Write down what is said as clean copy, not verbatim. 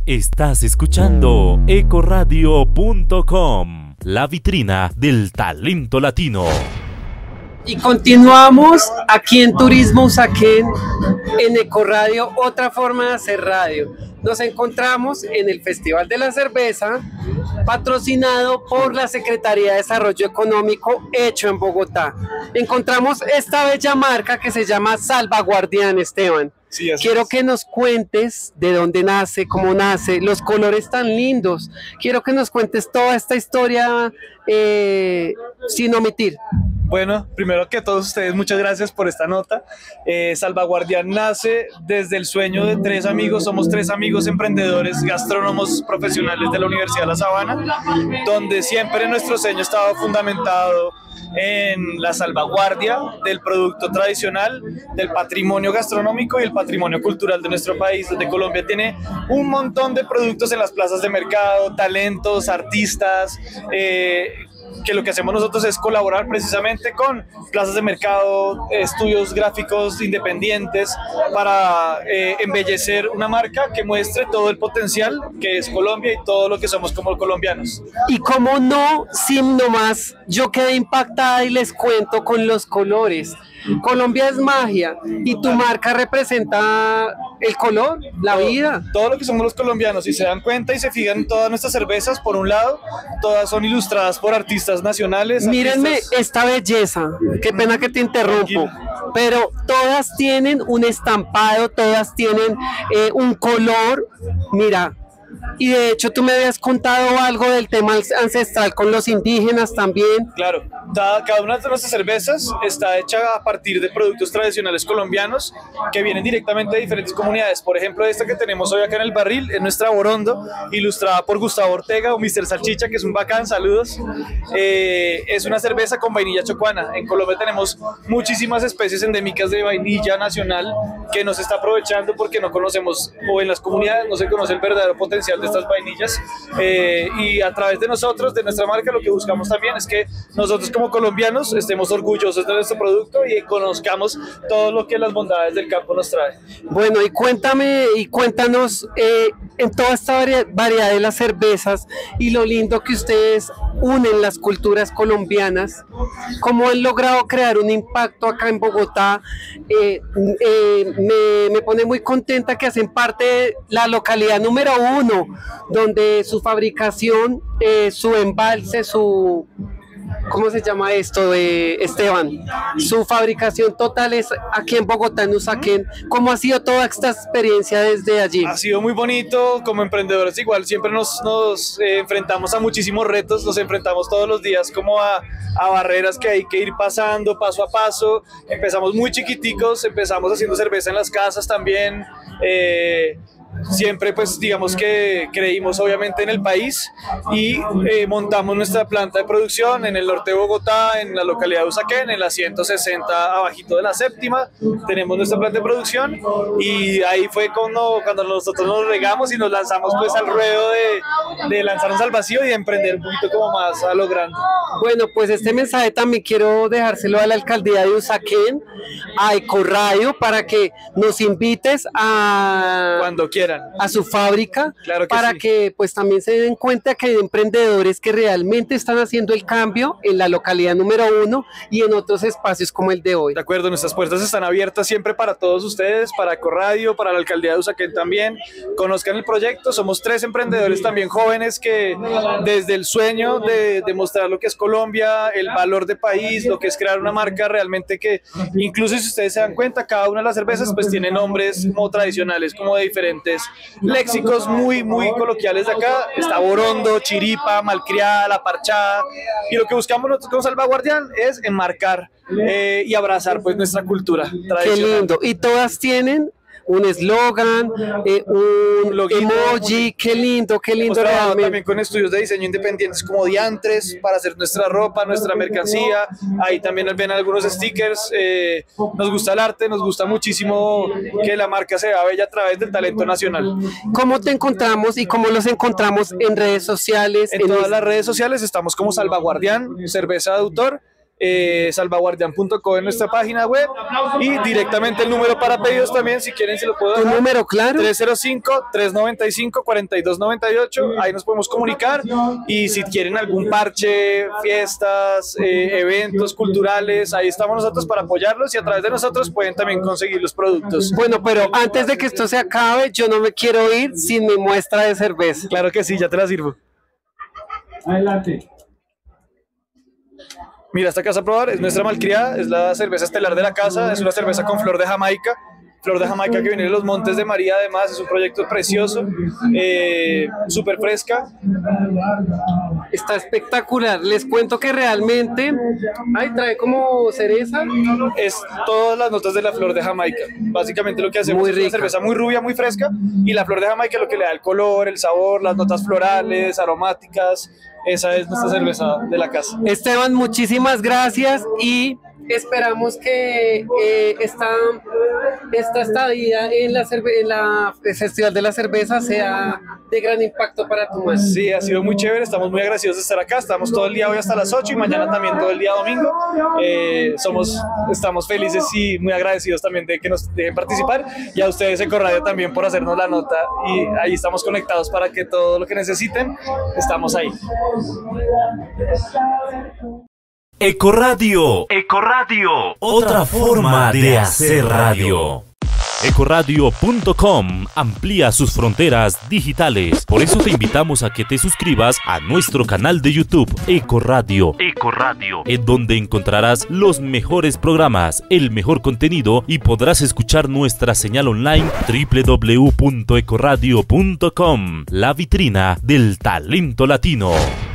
Estás escuchando ecoradio.com, la vitrina del talento latino. Y continuamos aquí en Turismo Usaquén, en Ecoradio, otra forma de hacer radio. Nos encontramos en el Festival de la Cerveza, patrocinado por la Secretaría de Desarrollo Económico, hecho en Bogotá. Encontramos esta bella marca que se llama Salvaguardián, Esteban. Sí, quiero que nos cuentes de dónde nace, cómo nace, los colores tan lindos. Quiero que nos cuentes toda esta historia sin omitir. Bueno, primero que todos ustedes, muchas gracias por esta nota. Salvaguardián nace desde el sueño de tres amigos. Somos tres amigos emprendedores, gastrónomos profesionales de la Universidad de La Sabana, donde siempre nuestro sueño estaba fundamentado en la salvaguardia del producto tradicional, del patrimonio gastronómico y el patrimonio cultural de nuestro país, donde Colombia tiene un montón de productos en las plazas de mercado, talentos, artistas, que lo que hacemos nosotros es colaborar precisamente con plazas de mercado, estudios gráficos independientes para embellecer una marca que muestre todo el potencial que es Colombia y todo lo que somos como colombianos. Y como no, sin nomás, yo quedé impactada y les cuento con los colores. Colombia es magia y tu marca representa el color, la vida. Todo lo que somos los colombianos, si se dan cuenta y se fijan en todas nuestras cervezas, por un lado, todas son ilustradas por artistas nacionales. Mírenme esta belleza, qué pena que te interrumpo, pero todas tienen un estampado, todas tienen un color, mira. Y de hecho tú me habías contado algo del tema ancestral con los indígenas también. Claro, cada una de nuestras cervezas está hecha a partir de productos tradicionales colombianos que vienen directamente de diferentes comunidades. Por ejemplo, esta que tenemos hoy acá en el barril es nuestra Borondo, ilustrada por Gustavo Ortega o Mr. Salchicha, que es un bacán, saludos. Es una cerveza con vainilla chocuana. En Colombia tenemos muchísimas especies endémicas de vainilla nacional que no se está aprovechando porque no conocemos, o en las comunidades no se conoce el verdadero potencial de estas vainillas, y a través de nosotros, de nuestra marca, lo que buscamos también es que nosotros como colombianos estemos orgullosos de nuestro producto y conozcamos todo lo que las bondades del campo nos trae. Bueno, y cuéntanos en toda esta variedad de las cervezas y lo lindo que ustedes unen las culturas colombianas, cómo han logrado crear un impacto acá en Bogotá. Me pone muy contenta que hacen parte de la localidad número 1, donde su fabricación, su embalse, ¿cómo se llama esto, Esteban? Su fabricación total es aquí en Bogotá, en Usaquén. ¿Cómo ha sido toda esta experiencia desde allí? Ha sido muy bonito. Como emprendedores igual siempre nos enfrentamos a muchísimos retos, nos enfrentamos todos los días como a barreras que hay que ir pasando paso a paso. Empezamos muy chiquiticos, empezamos haciendo cerveza en las casas también. Siempre pues digamos que creímos obviamente en el país y montamos nuestra planta de producción en el norte de Bogotá, en la localidad de Usaquén, en la 160 abajito de la séptima. Tenemos nuestra planta de producción y ahí fue cuando nosotros nos regamos y nos lanzamos pues al ruedo de lanzarnos al vacío y de emprender un poquito como más a lo grande. Bueno, pues este mensaje también quiero dejárselo a la alcaldía de Usaquén, a Ecoradio, para que nos invites cuando quieran a su fábrica, claro que para sí. que pues también se den cuenta que hay emprendedores que realmente están haciendo el cambio en la localidad número 1 y en otros espacios como el de hoy. De acuerdo, nuestras puertas están abiertas siempre para todos ustedes, para Ecoradio, para la alcaldía de Usaquén también. Conozcan el proyecto, somos tres emprendedores también jóvenes que desde el sueño de demostrar lo que es Colombia, el valor de país, lo que es crear una marca realmente que, incluso si ustedes se dan cuenta, cada una de las cervezas pues tiene nombres como tradicionales, como de diferentes léxicos muy coloquiales de acá. Está Borondo, Chiripa, Malcriada, La Parchada, y lo que buscamos nosotros con Salvaguardián es enmarcar y abrazar pues nuestra cultura tradicional. Qué lindo, y todas tienen un eslogan, un emoji, qué lindo Hemos trabajado realmente. también con estudios de diseño independientes como Diantres para hacer nuestra ropa, nuestra mercancía. Ahí también ven algunos stickers. Nos gusta el arte, nos gusta muchísimo que la marca se vea bella a través del talento nacional. ¿Cómo te encontramos y cómo los encontramos en redes sociales? En todas las redes sociales estamos como Salvaguardián, cerveza de autor. salvaguardian.co en nuestra página web y directamente el número para pedidos también, si quieren se lo puedo ¿Tu dejar. número claro? 305-395-4298, ahí nos podemos comunicar y si quieren algún parche, fiestas, eventos culturales, ahí estamos nosotros para apoyarlos y a través de nosotros pueden también conseguir los productos. Bueno, pero antes de que esto se acabe, yo no me quiero ir sin mi muestra de cerveza. Claro que sí, ya te la sirvo. Adelante. Mira, esta casa a probar es nuestra malcriada, es la cerveza estelar de la casa, es una cerveza con flor de Jamaica que viene de los Montes de María, además es un proyecto precioso, súper fresca. Está espectacular. Les cuento que realmente, ay, trae como cereza. Es todas las notas de la flor de Jamaica. Básicamente lo que hacemos Muy es una rica. cerveza muy rubia, muy fresca, y la flor de Jamaica es lo que le da el color, el sabor, las notas florales, aromáticas. Esa es nuestra cerveza de la casa. Esteban, muchísimas gracias y esperamos que esta estadía en la Festival de la Cerveza sea de gran impacto para tu madre. Sí, ha sido muy chévere, estamos muy agradecidos de estar acá, estamos todo el día hoy hasta las 8 y mañana también todo el día domingo. Estamos felices y muy agradecidos también de que nos dejen participar y a ustedes Ecoradio también por hacernos la nota y ahí estamos conectados para que todo lo que necesiten, estamos ahí. Ecoradio. Otra forma de hacer radio. Ecoradio.com amplía sus fronteras digitales. Por eso te invitamos a que te suscribas a nuestro canal de YouTube Ecoradio, en donde encontrarás los mejores programas, el mejor contenido y podrás escuchar nuestra señal online www.ecoradio.com, la vitrina del talento latino.